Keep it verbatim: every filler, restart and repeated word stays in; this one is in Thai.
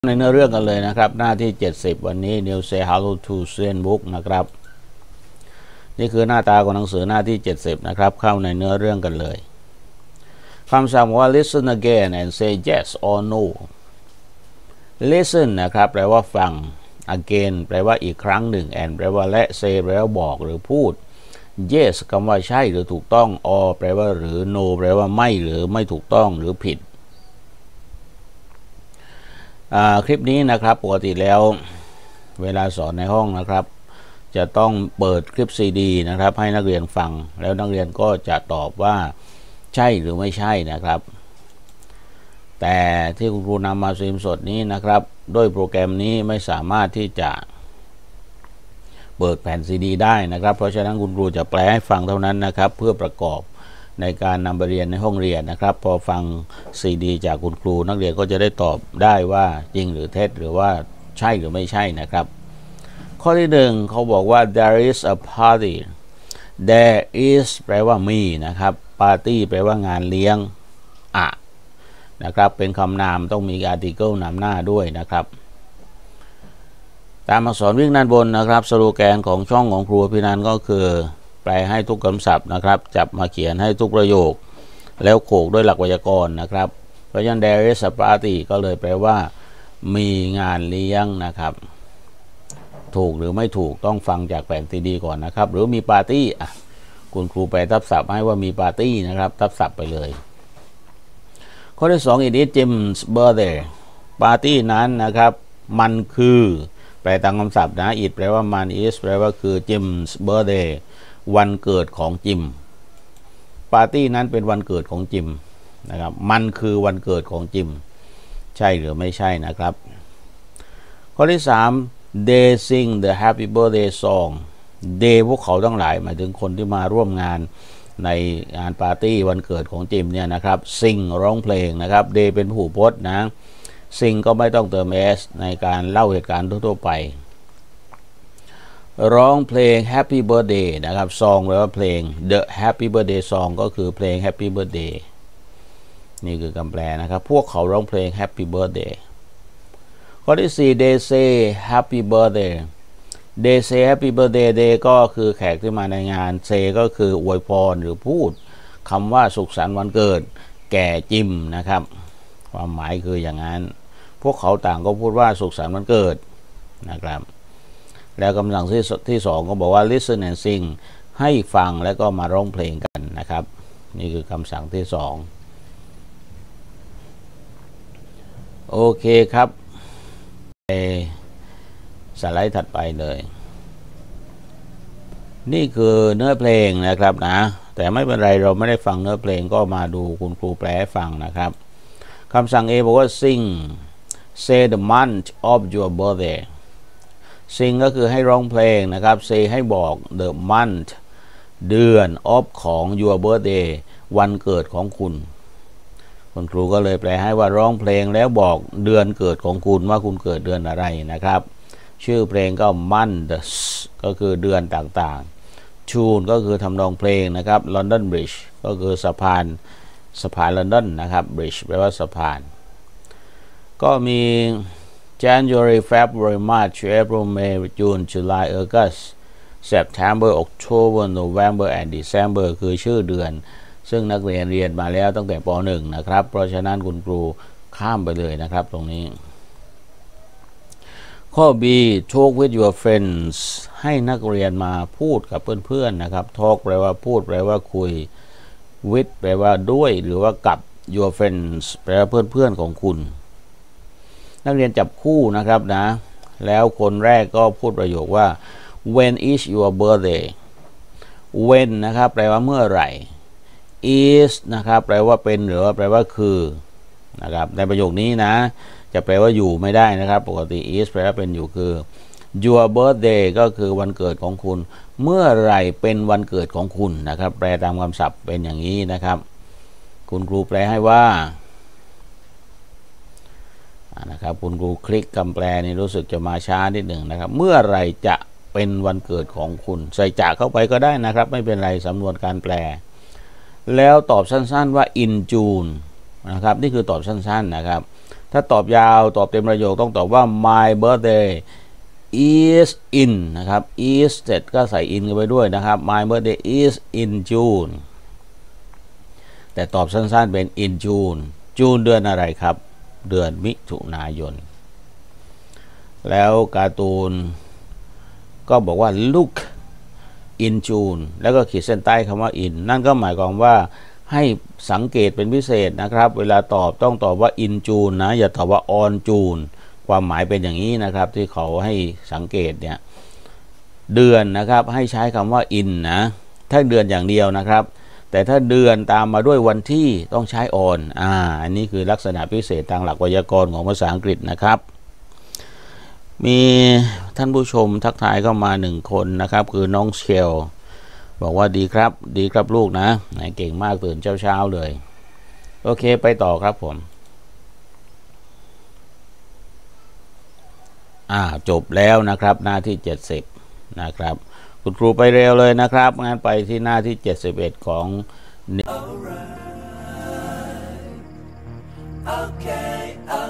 ในเนื้อเรื่องกันเลยนะครับหน้าที่เจ็ดสิบวันนี้ New Say Hello to Student Book นะครับนี่คือหน้าตาของหนังสือหน้าที่เจ็ดสิบนะครับเข้าในเนื้อเรื่องกันเลยคำสั่งว่า listen again and say yes or no listen นะครับแปลว่าฟัง again แปลว่าอีกครั้งหนึ่ง and แปลว่าและ say แปลว่าบอกหรือพูด yes คำว่าใช่หรือถูกต้อง or แปลว่าหรือ no แปลว่าไม่หรือไม่ถูกต้องหรือผิดคลิปนี้นะครับปกติแล้วเวลาสอนในห้องนะครับจะต้องเปิดคลิปซีดีนะครับให้นักเรียนฟังแล้วนักเรียนก็จะตอบว่าใช่หรือไม่ใช่นะครับแต่ที่คุณครูนำมาสตรีมสดนี้นะครับด้วยโปรแกรมนี้ไม่สามารถที่จะเปิดแผ่นซีดีได้นะครับเพราะฉะนั้นคุณครูจะแปลให้ฟังเท่านั้นนะครับเพื่อประกอบในการนำไปเรียนในห้องเรียนนะครับพอฟังซีดีจากคุณครูนักเรียนก็จะได้ตอบได้ว่าจริงหรือเท็จหรือว่าใช่หรือไม่ใช่นะครับข้อที่หนึ่งเขาบอกว่า there is a party there is แปลว่ามีนะครับ party แปลว่างานเลี้ยงอะนะครับเป็นคำนามต้องมี article นำหน้าด้วยนะครับตามอักษรวิ่งด้านบนนะครับสโลแกนของช่องของครูพินันท์ก็คือแปลให้ทุกคำศัพท์นะครับจับมาเขียนให้ทุกประโยคแล้วโขกด้วยหลักไวยากรณ์นะครับเพราะฉะนั้น there is a party ก็เลยแปลว่ามีงานเลี้ยงนะครับถูกหรือไม่ถูกต้องฟังจากแผ่นซีดีก่อนนะครับหรือมีปาร์ตี้อ่ะคุณครูแปลทับศัพท์ให้ว่ามีปาร์ตี้นะครับทับศัพท์ไปเลยข้อที่สอง it is Jim's birthday ปาร์ตี้นั้นนะครับมันคือแปลตามคำศัพท์นะ it แปลว่ามัน is แปลว่าคือ Jim's birthdayวันเกิดของจิมปาร์ตี้นั้นเป็นวันเกิดของจิมนะครับมันคือวันเกิดของจิมใช่หรือไม่ใช่นะครับข้อที่สาม they sing the happy birthday song they พวกเขาทั้งหลายหมายถึงคนที่มาร่วมงานในงานปาร์ตี้วันเกิดของจิมเนี่ยนะครับ sing ร้องเพลงนะครับ they เป็นผู้พจน์นะ sing ก็ไม่ต้องเติม s ในการเล่าเหตุการณ์ทั่วไปร้องเพลง Happy Birthday นะครับซองแปลว่าเพลง The Happy Birthday Song ก็คือเพลง Happy Birthday นี่คือคำแปลนะครับพวกเขาร้องเพลง Happy Birthday ข้อที่สี่ They say Happy Birthday They say Happy Birthday They ก็คือแขกที่มาในงาน say ก็คืออวยพรหรือพูดคำว่าสุขสันต์วันเกิดแก่จิมนะครับความหมายคืออย่างนั้นพวกเขาต่างก็พูดว่าสุขสันต์วันเกิดนะครับแล้วคำสั่งที่ที่สองก็บอกว่า listen and sing ให้ฟังแล้วก็มาร้องเพลงกันนะครับนี่คือคำสั่งที่สองโอเคครับไปสไลด์ถัดไปเลยนี่คือเนื้อเพลงนะครับนะแต่ไม่เป็นไรเราไม่ได้ฟังเนื้อเพลงก็มาดูคุณครูแปลให้ฟังนะครับคำสั่ง A บอกว่า sing say the month of your birthdayซิงก็คือให้ร้องเพลงนะครับ say ให้บอก the month เดือน of ของ your birthday วันเกิดของคุณคุณครูก็เลยแปลให้ว่าร้องเพลงแล้วบอกเดือนเกิดของคุณว่าคุณเกิดเดือนอะไรนะครับชื่อเพลงก็ months ก็คือเดือนต่างๆ tune ก็คือทำนองเพลงนะครับ London Bridge ก็คือสะพานสะพานลอนดอนนะครับ bridge แปลว่าสะพานก็มี January February March April May June July August September October November and December คือชื่อเดือนซึ่งนักเรียนเรียนมาแล้วตั้งแต่ป หนึ่ง นะครับเพราะฉะนั้นคุณครูข้ามไปเลยนะครับตรงนี้ข้อ B talk with your friends ให้นักเรียนมาพูดกับเพื่อนๆนะครับ talk แปลว่าพูดแปลว่าคุย with แปลว่าด้วยหรือว่ากับ your friends แปลว่าเพื่อนๆของคุณนักเรียนจับคู่นะครับนะแล้วคนแรกก็พูดประโยคว่า when is your birthday when นะครับแปลว่าเมื่อไหร่ is นะครับแปลว่าเป็นหรือว่าแปลว่าคือนะครับในประโยคนี้นะจะแปลว่าอยู่ไม่ได้นะครับปกติ is แปลว่าเป็นอยู่คือ your birthday ก็คือวันเกิดของคุณเมื่อไหร่เป็นวันเกิดของคุณนะครับแปลตามคำศัพท์เป็นอย่างนี้นะครับคุณครูแปลให้ว่านะครับคุณครูคลิกคำแปลนี่รู้สึกจะมาช้านิดหนึ่งนะครับเมื่อไรจะเป็นวันเกิดของคุณใส่จะเข้าไปก็ได้นะครับไม่เป็นไรสำนวนการแปลแล้วตอบสั้นๆว่า in June นะครับนี่คือตอบสั้นๆนะครับถ้าตอบยาวตอบเต็มประโยคต้องตอบว่า my birthday is in นะครับ is เสร็จก็ใส่ in กันไปด้วยนะครับ my birthday is in June แต่ตอบสั้นๆเป็น in June June เดือนอะไรครับเดือนมิถุนายนแล้วการ์ตูนก็บอกว่า look in June แล้วก็ขีดเส้นใต้คำว่า in นั่นก็หมายความว่าให้สังเกตเป็นพิเศษนะครับเวลาตอบต้องตอบว่า in June นะอย่าตอบว่า on June ความหมายเป็นอย่างนี้นะครับที่เขาให้สังเกตเนี่ยเดือนนะครับให้ใช้คำว่า in นะถ้าเดือนอย่างเดียวนะครับแต่ถ้าเดือนตามมาด้วยวันที่ต้องใช้ on อ่าอันนี้คือลักษณะพิเศษทางหลักไวยากรณ์ของภาษาอังกฤษนะครับมีท่านผู้ชมทักทายเข้ามาหนึ่งคนนะครับคือน้องเชลบอกว่าดีครับดีครับลูกนะเก่งมากตื่นเช้าๆเลยโอเคไปต่อครับผมอ่าจบแล้วนะครับหน้าที่เจ็ดสิบนะครับคุณครูไปเร็วเลยนะครับงั้นไปที่หน้าที่เจ็ดสิบเอ็ดของ okay, okay.